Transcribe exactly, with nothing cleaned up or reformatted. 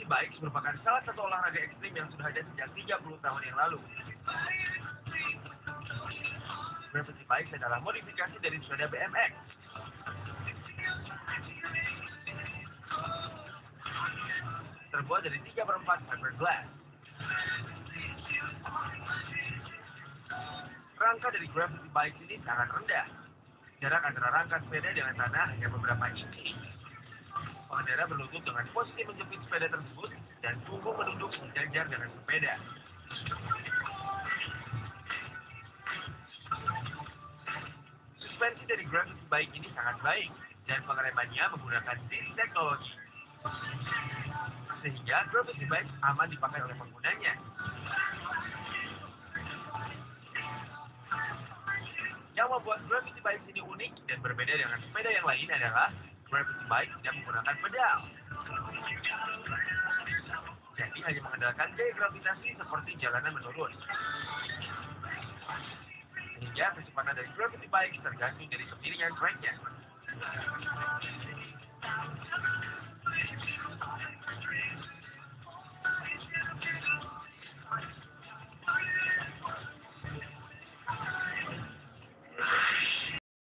bikes merupakan salah satu olahraga ekstrim yang sudah ada sejak tiga puluh tahun yang lalu. Gravity bikes adalah modifikasi dari sepeda B M X. Terbuat dari tiga per empat fiberglass. Rangka dari gravity bikes ini sangat rendah. Jarak antara rangka sepeda dengan tanah hanya beberapa inci. Pengendara berlutut dengan posisi menjepit sepeda tersebut dan punggung menunduk sejajar dengan sepeda. Suspensi dari gravity bike ini sangat baik dan pengeremannya menggunakan disc teknologi. Sehingga gravity bike aman dipakai oleh penggunanya. Yang membuat gravity bike ini unik dan berbeda dengan sepeda yang lain adalah gravity bike tidak menggunakan pedal. Jadi hanya mengandalkan gaya gravitasi seperti jalanan menurun. Sehingga kecepatan dari gravity bike tergantung dari kemiringan tracknya.